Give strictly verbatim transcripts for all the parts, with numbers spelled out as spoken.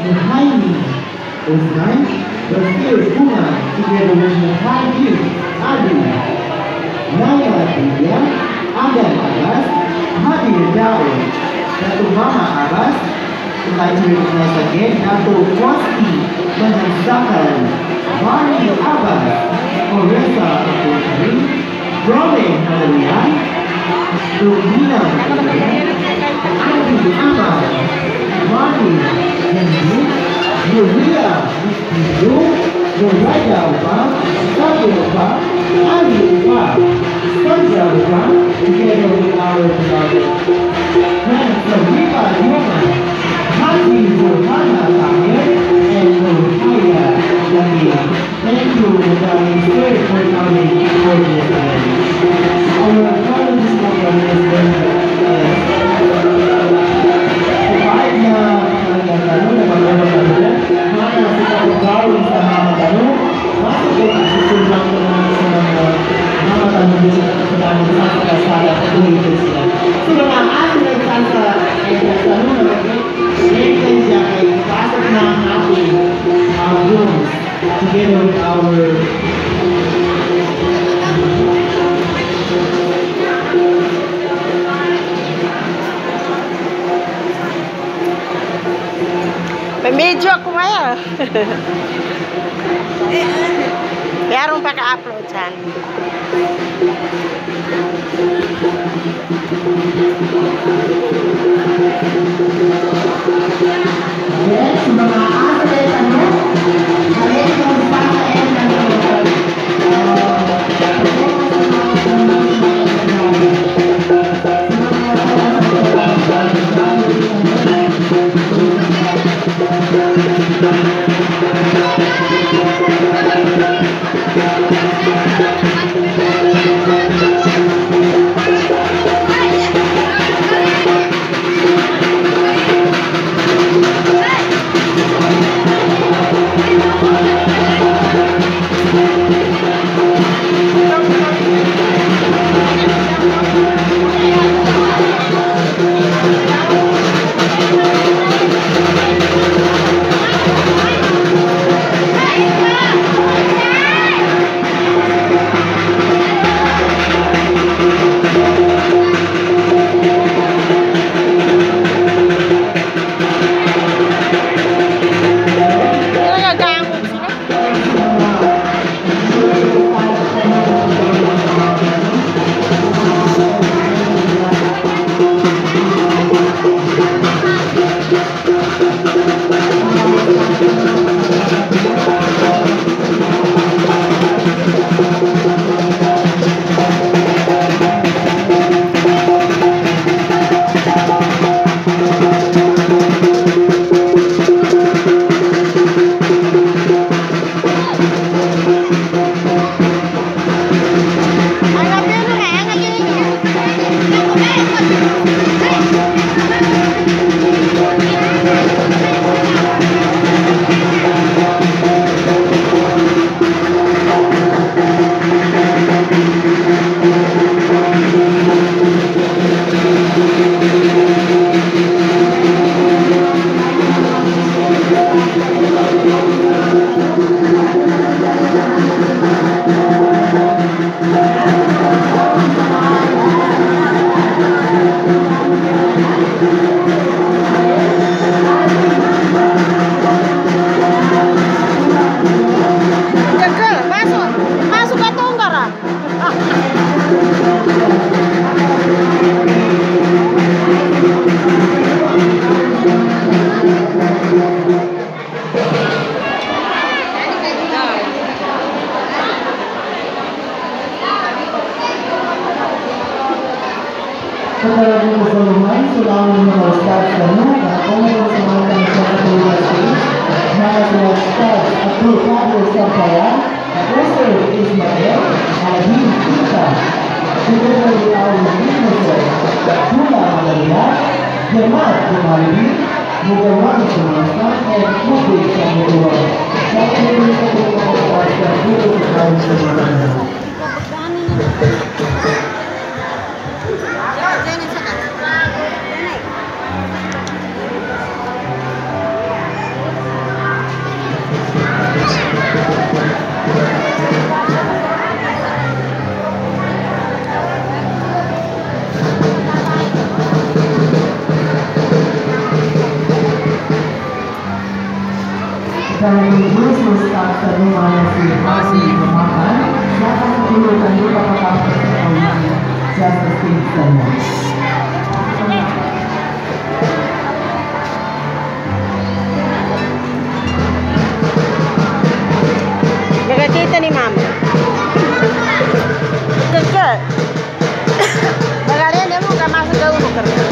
behind me. Usman bersiul bunga together with Muhammad Adi. Naya Tiga, Adan Abbas, Hadir Daud, Datuk Mama Abbas. I'd like to recognize again Datuk Wasti Menzakan, Barney Abbas, Oresa Putri, Robin Halilian, Lumina Putri, Adi Abbas, Marty Henry, Yulia Hidu, Nuraya Upa, Sabi Upa, Ali Upa, Sandra Upa, together with our beloved friends from Viva Yoma, Hati Zulhana Tahir, and Nurhaya Jamil. Thank you, Madam Spirit, for coming for this event. Our current program is very Kahit na nagkakaroon na pagkakaroon, mga kita pagkakaroon sa mga tanong, masuk po ang susunod ko naman sa mga mga tanong sa mga sa kasala at tuloy ko sila. So mga ating nagkasa ay tanong na mag-maintain siya kay pasok na ang ating rooms together with our Pemedyo ako maya. Meron pa ka-upload dyan. yes, mga ating tanong, alin kung saan na Dan Yesus tak terima si hati memakan. Siapa sepuluh dan lupa kata persembahan. Siapa sepuluh. Nakakita ni Mama. Dekat. Bagarian dia mau gak masuk ke ulu kerja.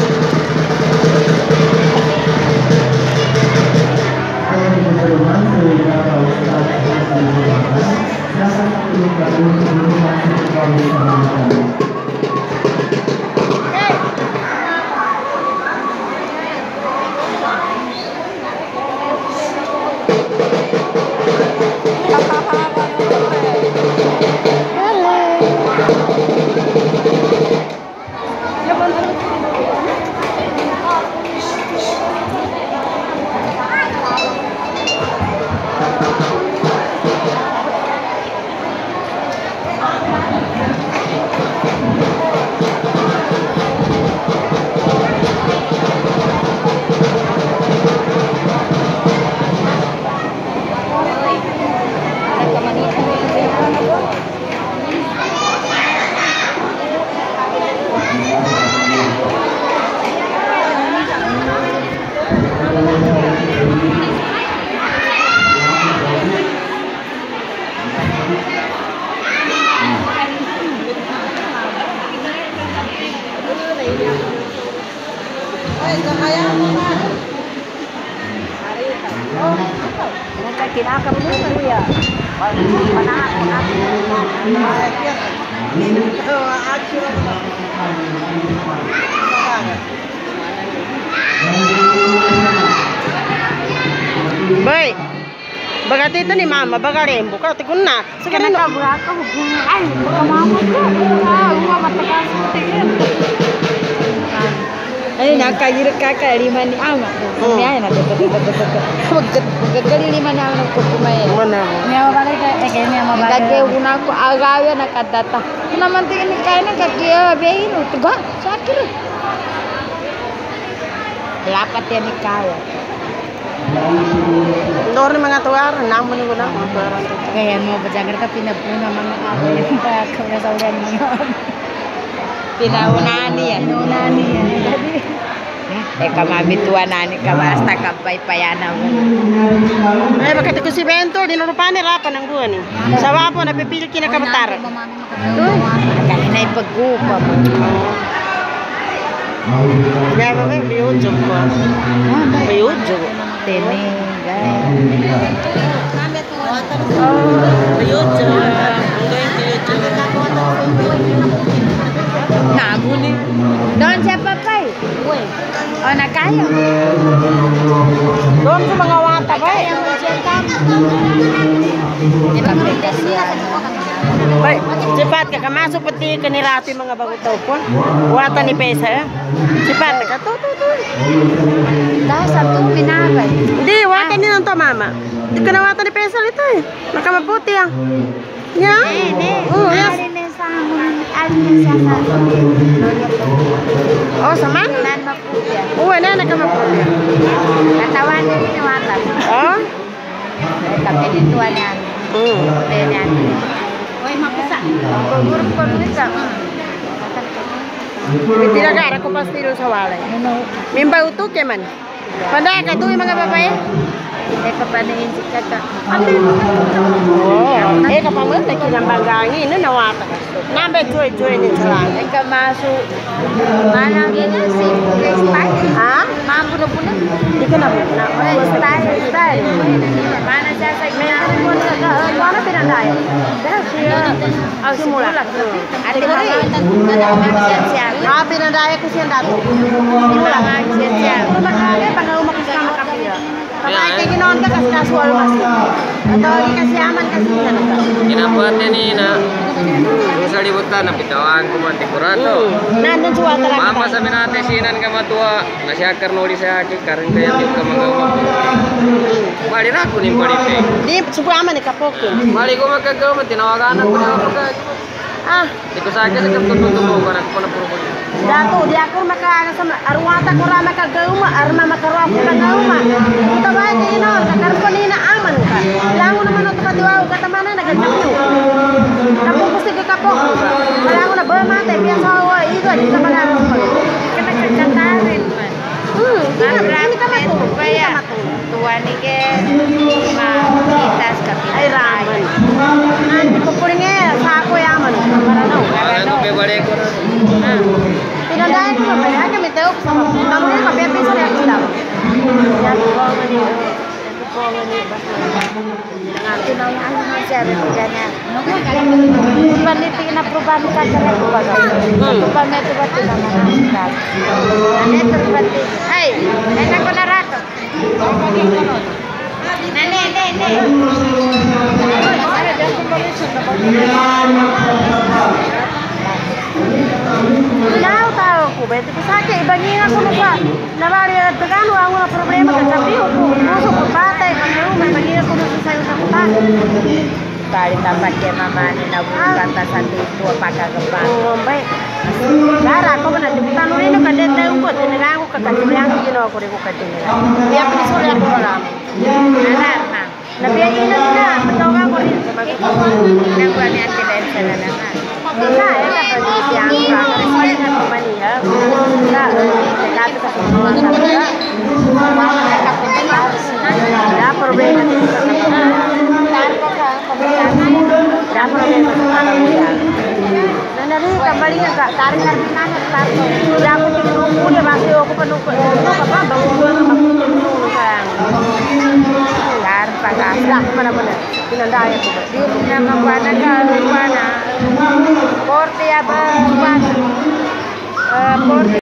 Kinakap mo Maria. Baik. Bagati itu ni Mama, bagarin buka tikun na. Sekarang nak buat apa hubung? Ay, buka Mama tu. Ah, rumah mata kasih. Ay, nakayir kakak lima ni ama. Ni ay na dekat dekat dekat. Dekat dekat lima ni ama ko kumay. Mana? Ni ama balik eh kay ni ama balik. Kay una ko agaw na kadata. Naman tingin ni kay na kay behin utga. Sakit. Lapat yan ni kaya. Dor ni mga tuwar, namun ni guna mga tuwar. Kaya mo bajagar ka pinapuna mga ako yung pa kaya sa ulan mo. Pinaunahan niya. Pinaunahan niya. Eh, kamabituan na ni kabasta kapay-payana mo. Eh, bakit ko si Bento, dinurupan ni Rapa ng buwan eh. Sa wapo, napipili kinakabatar. Doon, kanina ipagkupa mo. Kaya ba ba, biyudyo ko. Biyudyo ko. Tini, gaya. Biyudyo. Ang gawin biyudyo. Nabuli. Doon siya papay. O, nakaya. Doon sa mga wata ba eh. Bay, cepat ka kamasok pati kanirato yung mga bagutaw po. Wata ni Pesa eh. Cepat ka. Tu, tu, tu. Dahil sa ito, pinabay. Hindi, wata ni nang to, Mama. Hindi ka na wata ni Pesa ito eh. Nakamaputi ah. Ya? Oh, yes. Oh, sama? Oh, na nakamaputi. Katawan niya ni wata. Oh? Tapi dituan yan. Hmm. Yan. Uy, mapisa. Pagurap ko nito. Tinagara ko pastilo sa walay. Mimba utok ya man. Pada ka tu yung mga babae? Eh, kapanayin si kaka. Oh, eh kapaman na kinambangangin na nawata ka. Nambe joy-joy ni Chalang. Eh, kamaso. Manang ganyan si style. Ha? Mampuno-puno. Di ka na mo na. Eh, style, style. Mana siya sa mayroon mo na ka. Ano pinandayo? Dahil siya. Ang simula. Ate ko rin. Siya. Ah, pinadaya ko siya dati. Simula nga siya siya. Ano ba kaya? Pag umakis na makapila. Kapag kay ginoon ka kas casual mas. Atau kasi aman kasi na naka. Kinabuhatnya ni na dosa libutan na bitawan ko man tikurato. Nandun suwa talaga. Mama sa minate sinan ka matua nasyakar no di sa aki karin kaya di ka magawa. Mali ra ko nim palite. Di suwa aman ni kapokin. Mali ko magagawa tinawagan ko na ako. Ah, Di ko sa akin sa kaptutubo ko na ko na puro. dato di ako maka sa arwata ko ra makagauma arma makaruwa ko na gauma. Ito ba ginoon kakarpo ni na aman. kapok. Kalau aku nak bermata biasa awak itu aja sama aku. Kena kekatarin man. Hmm, ini ini kan aku. Kaya tua ni ke ma kita sekali. Ay ramen. Nanti kukulingnya sako yang mana? Para no. Wala no pe bade ko na. Pinandahan ko ba? Kaya kami tayo sa mga. Kamu yung kapepe sa liya kita. Yan po ang mani. Yan po ang mani. Tinayaan mo siya rin ganyan. Paniti na perubahan ka sa rin ba? Perubahan na ito ba tinamahan? Ano ito ba? Ay, enak ko na rato. Nene, nene. Tahu tahu ko ba? Ito sa akin, ibangin ako na ba? Nabari at tagano ang mga problema ka sabi ko. Puso ko patay, kanya may ibangin ako na sa iyo sa kutan. Kali tapat ke mama ni na bukan ta satu itu pakai gempa. Oh, baik. Gara ko ba na dibutan rin no kada tayo ko tinaga ko kakatiyan ko gino ko rin ko katinga. Biya pa so ya ko lang. Anak na. Nabiya ina na patawa ko rin sa mga ko. Nang kuan yang tidak bisa na. Na, eh ka pa siya ang kakarisin na pamaniya. Na, kaya sa mga talaga. Mama na kapitin. Ya problema din sa kanila. Ya problema sa kanila. Nanali kembali ka tarik tarik nana tarik. Ya aku tinggal nunggu dia masih aku penuh penuh apa bangun bangun kan. Dar pakai Dah mana mana. Pinandaya ko ba? di nama kuana ka kuana. Porte apa kuana. Eh porte